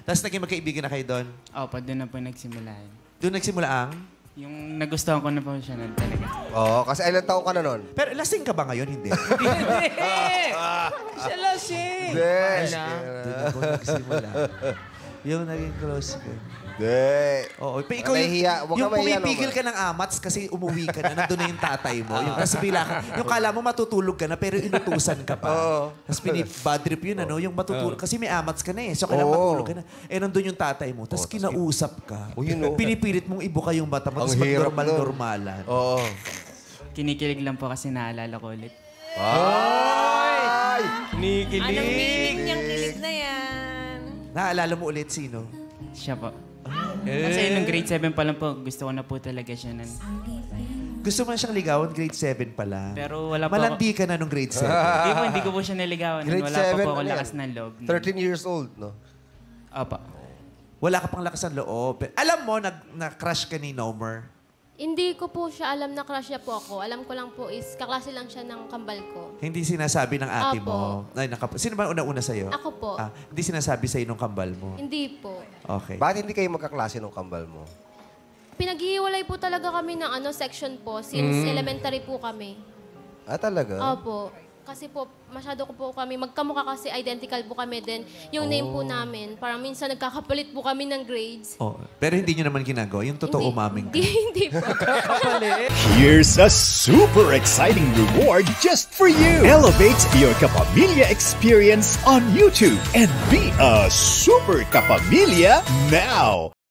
Tapos naging magkaibigan na kayo doon? Opo, doon na po nagsimula. Doon nagsimula ang? Yung nagustuhan ko na po siya nun talaga. Oo, kasi ilang taon ka na nun? Pero lasing ka ba ngayon? Hindi. Siya lasing! Yes. Doon ako nagsimula. Yung naging close ko. Hindi. Oo, pero ikaw yung pumipigil ka ng amats kasi umuwi ka na, nandun na yung tatay mo. Yung kasi bila ka, yung kala mo matutulog ka na pero inutusan ka pa. Tapos bad trip yun, ano, yung matutulog. Kasi may amats ka na eh, so kailangan matulog ka na. Eh, nandun yung tatay mo, tapos kinausap ka. Pinipilit mong ibuka yung mata mo, tapos mag-normal-normalan. Oo. Kinikilig lang po kasi naalala ko ulit. Ay! Kinikilig! Anong meaning niyang kilig na yan? Naalala mo ulit sino? Siya po. Kasi nung grade 7 pa lang po, gusto ko na po talaga siya nun. Gusto mo siyang ligawan, grade 7 pa lang. Pero wala po Malandi ka na nung grade 7. Hindi ko po siya naligawan. Grade Wala pa 7 po ako ano lakas yan? ng loob. 13 years old, no? Opo. Wala ka pang lakas ng loob. Alam mo, na-crush ka ni Nomer. Hindi ko po siya alam na crush niya po ako. Alam ko lang po is kaklase lang siya ng kambal ko. Hindi sinasabi ng ate mo. Apo. Ay, sino ba una-una sa'yo? Ako po. Hindi sinasabi sa'yo nung kambal mo. Hindi po. Okay. Bakit hindi kayo magkaklase ng kambal mo? Pinaghihiwalay po talaga kami ng section po since elementary po kami. Ah, talaga? Opo. Kasi po, masyado ko po kami, magkamukha kasi identical po kami din. Yung name po namin, parang minsan nagkakapalit po kami ng grades. Oh, pero hindi nyo naman ginagawa. Yung totoo umaming ka. Hindi po. Here's a super exciting reward just for you. Elevate your Kapamilya experience on YouTube and be a super Kapamilya now.